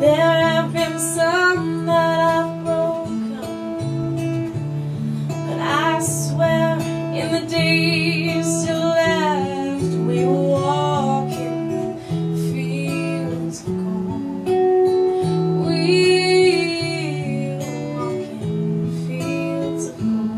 There have been some that I've broken, but I swear in the days still left we were walking fields of gold. We were walking fields of gold.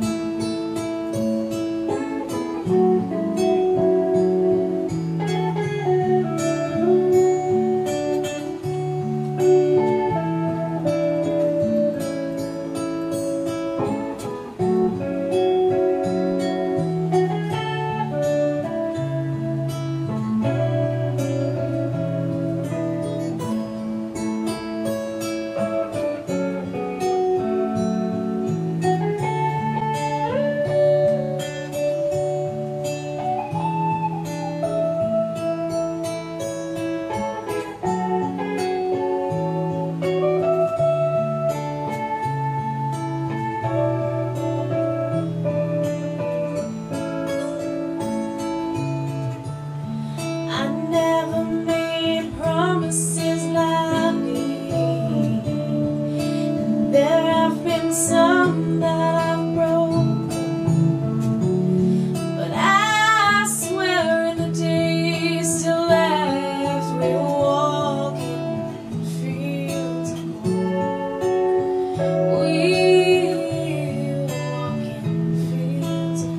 Some that I've broken, but I swear in the days still left we were walking fields of gold. We were walking fields of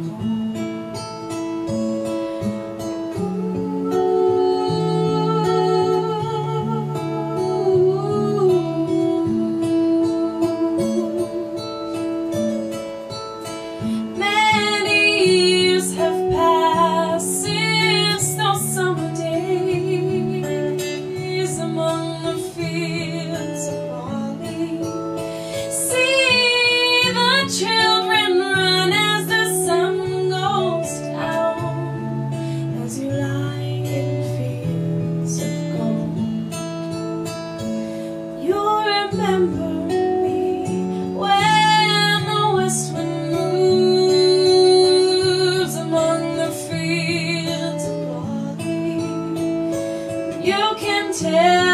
children run as the sun goes down, as you lie in fields of gold. You'll remember me when the west wind moves among the fields of barley. You can tell